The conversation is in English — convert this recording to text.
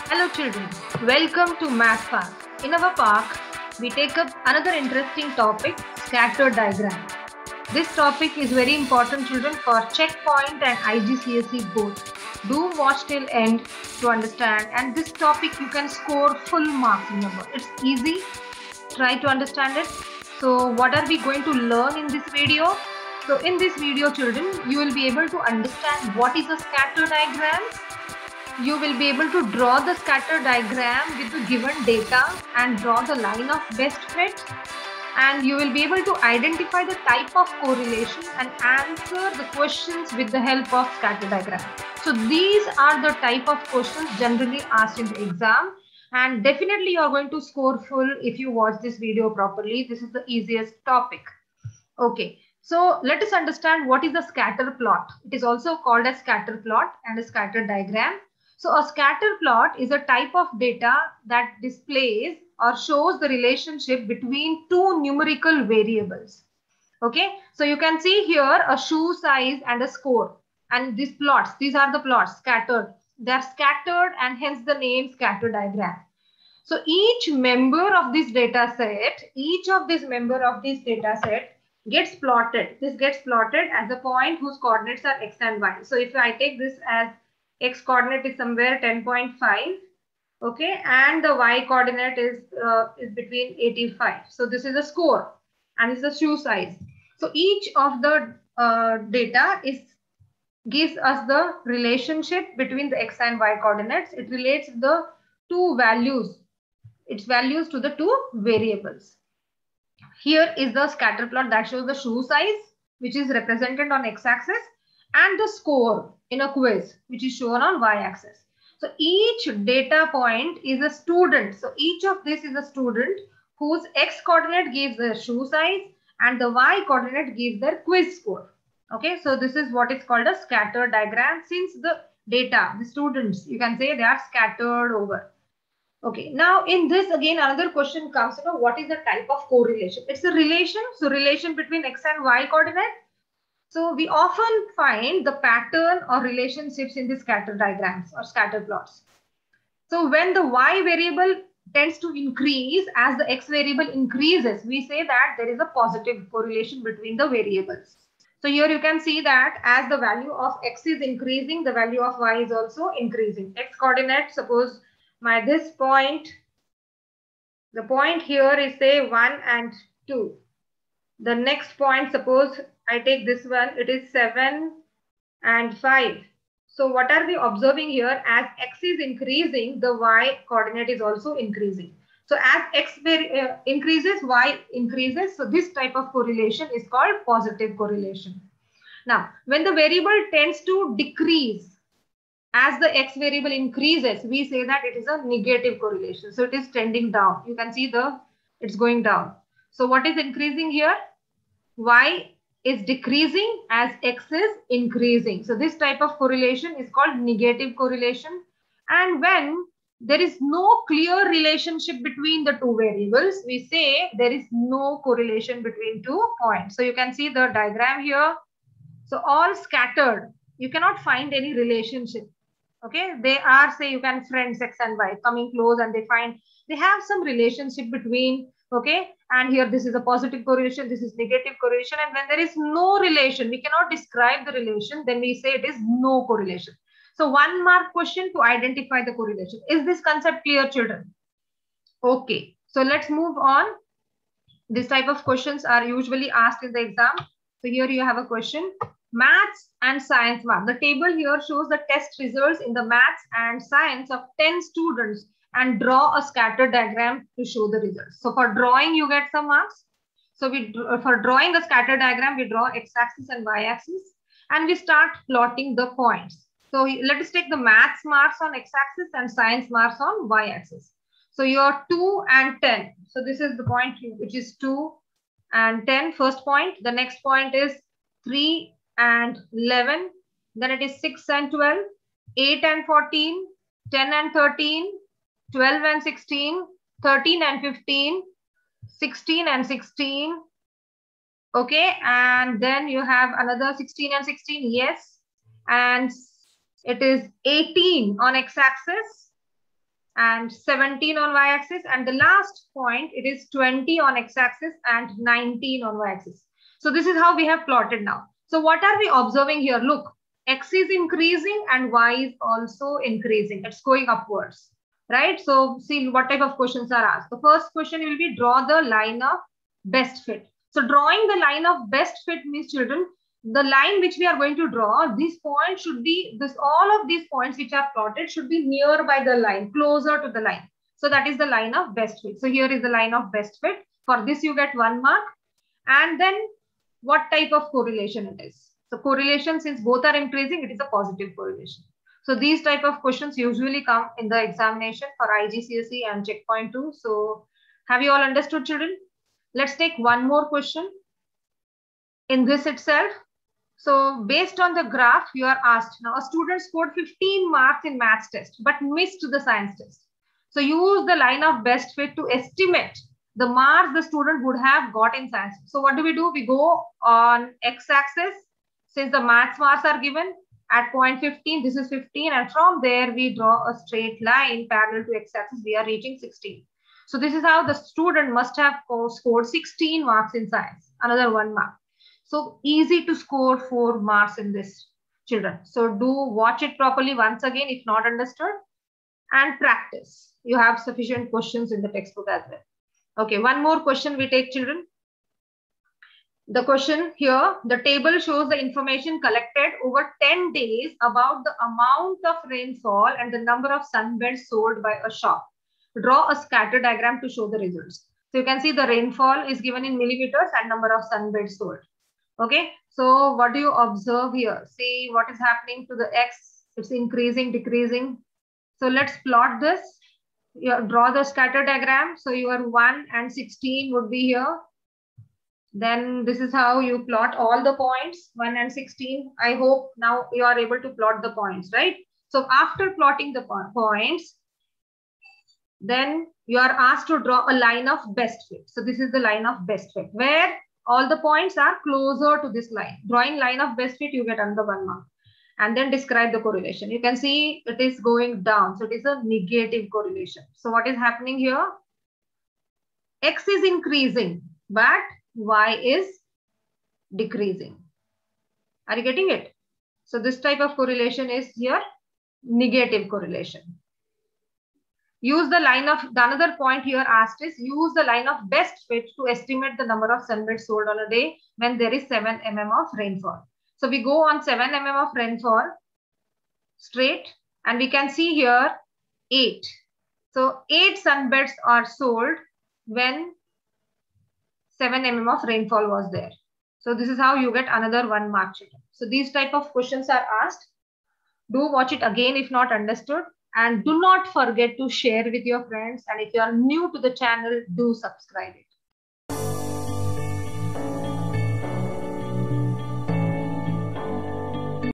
Hello children, welcome to Math Park. In our park, we take up another interesting topic, scatter diagram. This topic is very important children for checkpoint and IGCSE both. Do watch till end to understand, and this topic you can score full marks. Remember, it's easy. Try to understand it. So what are we going to learn in this video? So in this video children, you will be able to understand what is a scatter diagram. You will be able to draw the scatter diagram with the given data and draw the line of best fit, and you will be able to identify the type of correlation and answer the questions with the help of scatter diagram. So these are the type of questions generally asked in the exam, and definitely you are going to score full if you watch this video properly. This is the easiest topic. Okay, so let us understand what is a scatter plot. It is also called a scatter plot and a scatter diagram. So a scatter plot is a type of data that displays or shows the relationship between two numerical variables. Okay, so you can see here a shoe size and a score, and these plots, these are the plots scattered. They are scattered and hence the name scatter diagram. So each member of this data set, gets plotted. This gets plotted as a point whose coordinates are x and y. So if I take this as x coordinate is somewhere 10.5, okay, and the y coordinate is between 85. So this is a score and this is a shoe size. So each of the data gives us the relationship between the x and y coordinates. It relates the two values, its values to the two variables. Here is the scatter plot that shows the shoe size, which is represented on x-axis, and the score in a quiz, which is shown on y-axis. So each data point is a student. So each of this is a student whose x coordinate gives their shoe size and the y coordinate gives their quiz score. Okay, so this is what is called a scatter diagram, since the data, the students, you can say they are scattered over. Okay, now in this again another question comes, what is the type of correlation? It's a relation, so relation between x and y coordinate. So we often find the pattern or relationships in the scatter diagrams or scatter plots. So when the y variable tends to increase as the x variable increases, we say that there is a positive correlation between the variables. So here you can see that as the value of x is increasing, the value of y is also increasing. X coordinate, suppose this point, the point here is say 1 and 2. The next point, suppose I take this one, it is 7 and 5. So what are we observing here? As x is increasing, the y coordinate is also increasing. So as x increases, y increases. So this type of correlation is called positive correlation. Now, when the variable tends to decrease, as the x variable increases, we say that it is a negative correlation. So it is trending down. You can see it's going down. So what is increasing here? Y is decreasing as x is increasing. So this type of correlation is called negative correlation. And when there is no clear relationship between the two variables, we say there is no correlation between 2 points. So you can see the diagram here. So all scattered, you cannot find any relationship. Okay, they are, say, you can friends x and y coming close, and they have some relationship between. Okay, and here this is a positive correlation, this is negative correlation, and when there is no relation, we cannot describe the relation, then we say it is no correlation. So 1 mark question to identify the correlation. Is this concept clear, children? Okay, so let's move on. This type of questions are usually asked in the exam. So here you have a question. Maths and science mark. The table here shows the test results in the maths and science of 10 students and draw a scatter diagram to show the results. So for drawing, you get some marks. So for drawing a scatter diagram, we draw x-axis and y-axis, and we start plotting the points. So let us take the maths marks on x-axis and science marks on y-axis. So your 2 and 10. So this is the point which is 2 and 10, first point. The next point is 3 and 11. Then it is 6 and 12, 8 and 14, 10 and 13, 12 and 16, 13 and 15, 16 and 16. Okay, and then you have another 16 and 16, yes. And it is 18 on x-axis and 17 on y-axis, and the last point, it is 20 on x-axis and 19 on y-axis. So this is how we have plotted now. So what are we observing here? Look, x is increasing and y is also increasing. It's going upwards, right? So see what type of questions are asked. The first question will be draw the line of best fit. So drawing the line of best fit means, children, the line which we are going to draw, this point should be, all of these points which are plotted should be nearby the line, closer to the line. So that is the line of best fit. So here is the line of best fit. For this you get 1 mark. And then what type of correlation it is? So correlation, since both are increasing, it is a positive correlation. So these type of questions usually come in the examination for IGCSE and checkpoint 2. So have you all understood, children? Let's take one more question in this itself. So based on the graph, you are asked, now a student scored 15 marks in maths test, but missed the science test. So use the line of best fit to estimate the marks the student would have got in science. So what do? We go on x-axis, since the maths marks are given at point 15, this is 15, and from there we draw a straight line parallel to x-axis, we are reaching 16. So this is how the student must have scored 16 marks in science, another 1 mark. So easy to score 4 marks in this, children. So do watch it properly once again if not understood, and practice. You have sufficient questions in the textbook as well. Okay, one more question we take, children. The question here, the table shows the information collected over 10 days about the amount of rainfall and the number of sunbeds sold by a shop. Draw a scatter diagram to show the results. So you can see the rainfall is given in millimeters and number of sunbeds sold. Okay, so what do you observe here? See what is happening to the x. It's increasing, decreasing. So let's plot this. You draw the scatter diagram. So your 1 and 16 would be here. Then this is how you plot all the points, 1 and 16. I hope now you are able to plot the points, right? So after plotting the points, then you are asked to draw a line of best fit. So this is the line of best fit, where all the points are closer to this line. Drawing line of best fit, you get another 1 mark. And then describe the correlation. You can see it is going down. So it is a negative correlation. So what is happening here? X is increasing, but Y is decreasing. Are you getting it? So this type of correlation is here negative correlation. Use the line of, the another point here asked is use the line of best fit to estimate the number of sunbeds sold on a day when there is 7 mm of rainfall. So we go on 7 mm of rainfall straight, and we can see here 8. So 8 sunbeds are sold when 7 mm of rainfall was there. So this is how you get another 1 mark, children. So these type of questions are asked. Do watch it again if not understood. And do not forget to share with your friends. And if you are new to the channel, do subscribe it.